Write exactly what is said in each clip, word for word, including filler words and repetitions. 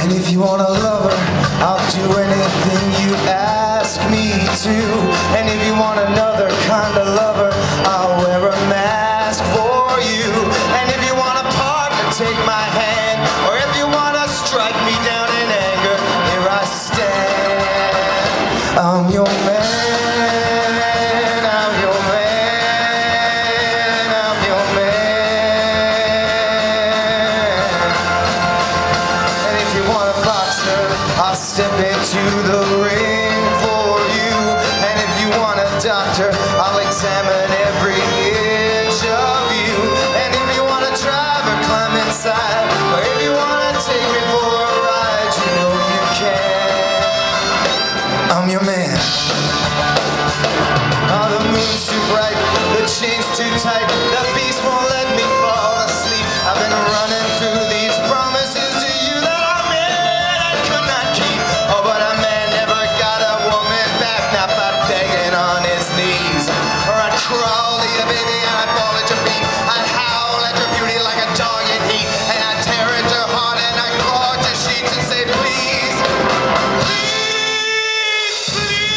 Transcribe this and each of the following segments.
And if you want a lover, I'll do anything you ask me to. And if you want another kind of lover, I'll wear a mask for you. And if you want a partner, take my hand. Or if you want to strike me down in anger, here I stand. I'm your man, I'm your man, I'm your man. And if you want a boxer, I'll step into the ring for you. And if you want a doctor, I'll examine every inch of you. And if you want a driver, climb inside. Or if you want to take me for a ride, you know you can. I'm your man. Oh, the moon's too bright, the chain's too tight, the beast won't let me fall asleep. I've been running through these promises to you that I made I could not keep. Oh, but a man never got a woman back, not by begging on his knees. Or I'd crawl to you, baby, and I'd fall at your feet. I'd howl at your beauty like a dog in heat. And I'd tear at your heart and I'd claw at your sheets and say, please, please,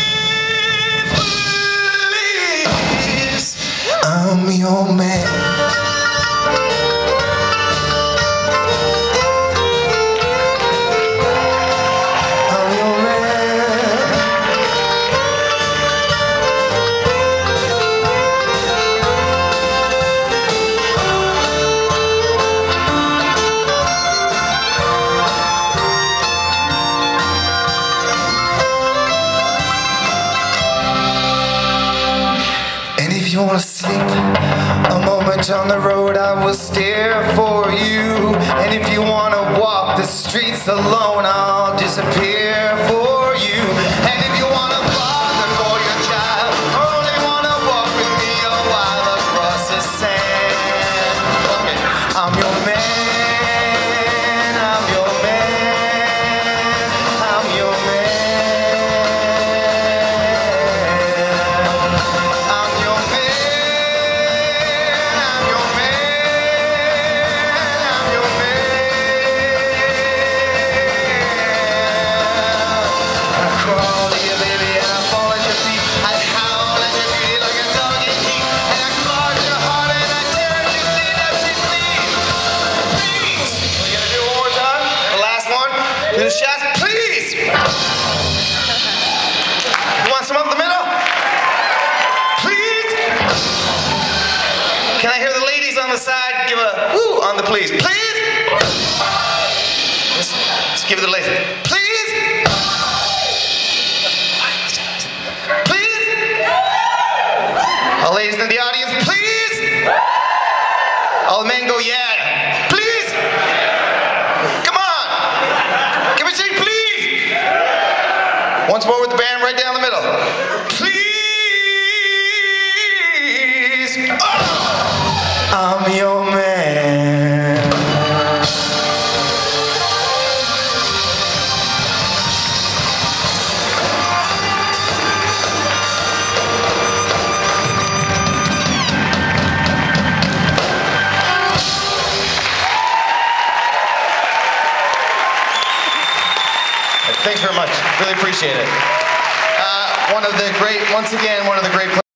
please, please, I'm your man. I'm your man. And if you want to sleep a moment on the road, I will stare for you. And if you want to walk the streets alone, I'll disappear for you. And if you want a father for your child, or only want to walk with me a while across the sand, okay, I'm your man, I'm your man, I'm your man. I'm your man, I'm your man, I'm your man. I crawl to you, baby, and I fall at your feet. I howl at your beauty like a dog in heat. And I claw at your heart and I tear at your skin every please. Please. We're gonna do it one more time. The last one. Do the shots, please. You want some up the middle? Please. Can I hear the ladies on the side give a woo on the please? Please? Let's, let's give it the ladies. Please? Please? All ladies in the audience, please? All the men go, yeah. Please? Come on. Can we sing please? Once more with the band right down the middle. Please? Oh! I'm your man. Thanks very much. Really appreciate it. Uh, one of the great, once again, one of the great